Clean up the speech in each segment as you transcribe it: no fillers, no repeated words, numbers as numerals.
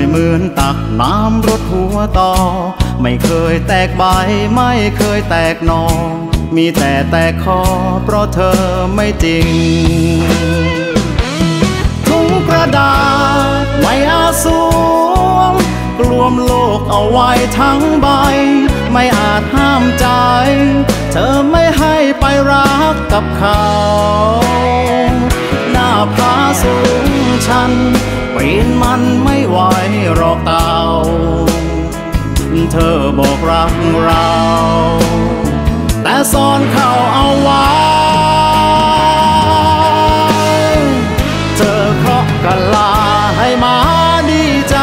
เหมือนตักน้ำรดหัวต่อไม่เคยแตกใบไม่เคยแตกหนอมีแต่แตกคอเพราะเธอไม่จริงถุงกระดาษไม่อาสวมกลวมโลกเอาไว้ทั้งใบไม่อาจห้ามใจเธอไม่ให้ไปรักกับเขาหน้าผาสูงชันปีนมันไม่ไหวหรอกเต่าเธอบอกรักเราแต่ซ่อนเขาเอาไว้เธอเคาะกะลาให้มาดีใจ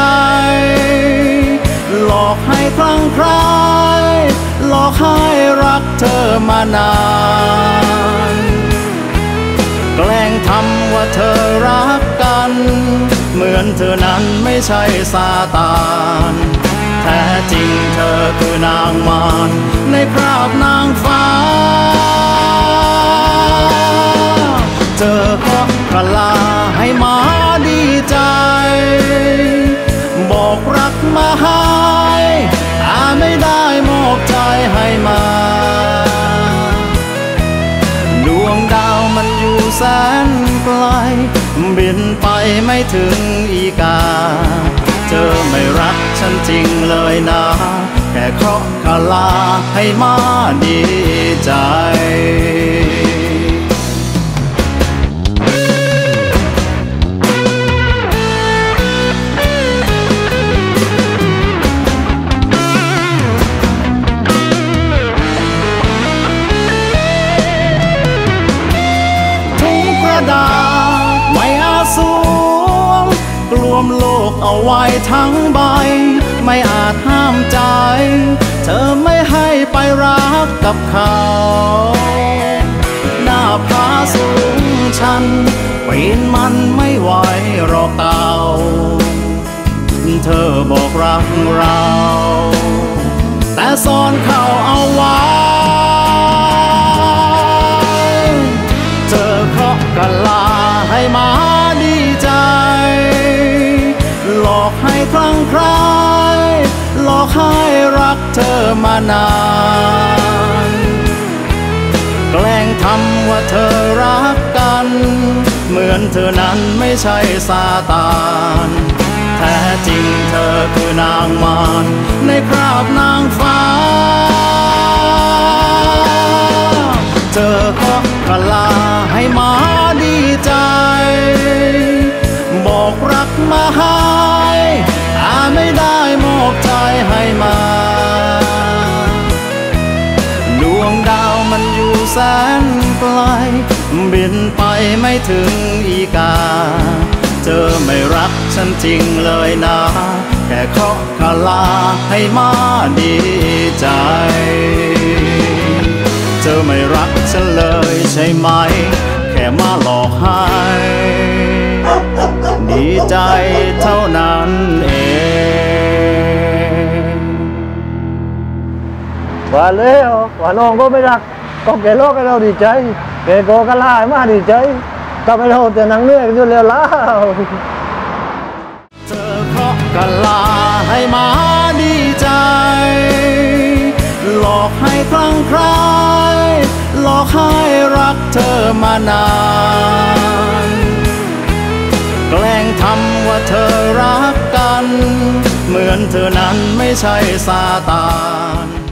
หลอกให้คลั่งไคล้หลอกให้รักเธอมานานแกล้งทำว่าเธอรักกันเหมือนเธอนั้นไม่ใช่ซาตานแท้จริงเธอคือนางมารในคราบนางฟ้าเธอก็กะลาให้มาดีใจบอกรักมาให้แต่ไม่ได้มอบใจให้มาดวงดาวมันอยู่แสนไกลบินไปไม่ถึงอีกาเธอไม่รักฉันจริงเลยนะแค่เคาะกะลาให้มาดีใจไม่อาสวมกลวมโลกเอาไว้ทั้งใบไม่อาจห้ามใจเธอไม่ให้ไปรักกับเขาหน้าผาสูงชันปีนมันไม่ไหวหรอกเต่าเธอบอกรักเราแต่ซ่อนเขาเอาไว้เธอเคาะกะลาให้มาดีใจหลอกให้คลั่งไคล้หลอกให้รักเธอมานานแกล้งทำว่าเธอรักกันเหมือนเธอนั้นไม่ใช่ซาตานแท้จริงเธอคือนางมารในคราบนางฟ้าเธอก็กะลาให้มาดีใจบอกรักมาให้แต่ไม่ได้มอบใจให้มาดวงดาวมันอยู่แสนไกลบินไปไม่ถึงอีกาเธอไม่รักฉันจริงเลยนะแค่เคาะกะลาให้มาดีใจเธอไม่รักฉันเลยใช่ไหมแค่มาหลอกให้ดีใจเท่านั้นเองว่าแล้วว่าน้องก็ไม่รักก็แกโลกให้เราดีใจแกโกกะลาให้มาดีใจถ้าไปเราแต่นังเนื้ออยู่แล้วล่ะเธอเคาะกะลาให้มาดีใจหลอกให้คลั่งไคล้หลอกให้รักเธอมานานแกล้งทำว่าเธอรักกันเหมือนเธอนั้นไม่ใช่ซาตาน